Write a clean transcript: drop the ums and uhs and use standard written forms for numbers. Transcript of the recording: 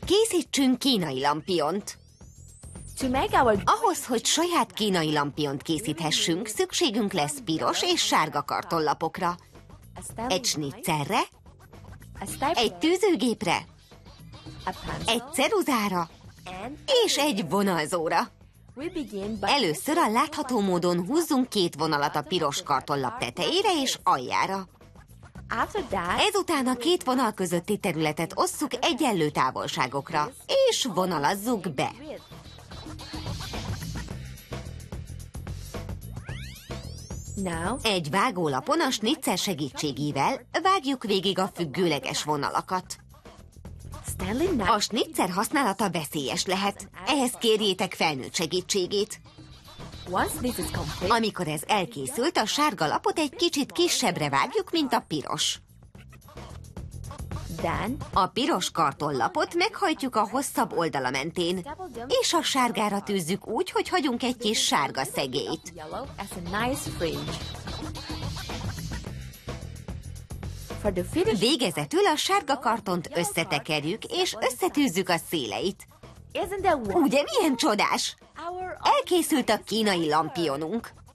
Készítsünk kínai lampiont. Ahhoz, hogy saját kínai lampiont készíthessünk, szükségünk lesz piros és sárga kartonlapokra, egy snitzerre, egy tűzőgépre, egy ceruzára és egy vonalzóra. Először a látható módon húzzunk 2 vonalat a piros kartonlap tetejére és aljára. Ezután a 2 vonal közötti területet osszuk egyenlő távolságokra, és vonalazzuk be. Egy vágólapon a snitzer segítségével vágjuk végig a függőleges vonalakat. A snitzer használata veszélyes lehet, ehhez kérjétek felnőtt segítségét. Amikor ez elkészült, a sárga lapot egy kicsit kisebbre vágjuk, mint a piros. A piros kartonlapot meghajtjuk a hosszabb oldala mentén, és a sárgára tűzzük úgy, hogy hagyunk egy kis sárga szegélyt. Végezetül a sárga kartont összetekerjük, és összetűzzük a széleit. Ugye milyen csodás? Elkészült a kínai lampionunk.